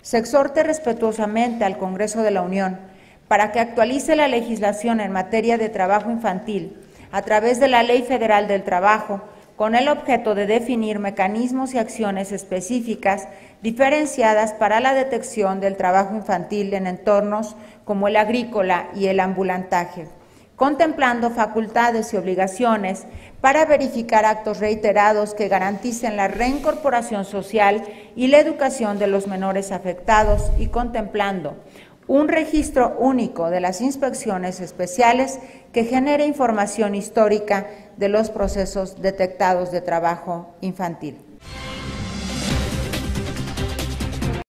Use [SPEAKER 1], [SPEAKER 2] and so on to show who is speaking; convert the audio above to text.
[SPEAKER 1] Se exhorte respetuosamente al Congreso de la Unión para que actualice la legislación en materia de trabajo infantil a través de la Ley Federal del Trabajo, con el objeto de definir mecanismos y acciones específicas diferenciadas para la detección del trabajo infantil en entornos como el agrícola y el ambulantaje, contemplando facultades y obligaciones para verificar actos reiterados que garanticen la reincorporación social y la educación de los menores afectados y contemplando un registro único de las inspecciones especiales que genere información histórica de los procesos detectados de trabajo infantil.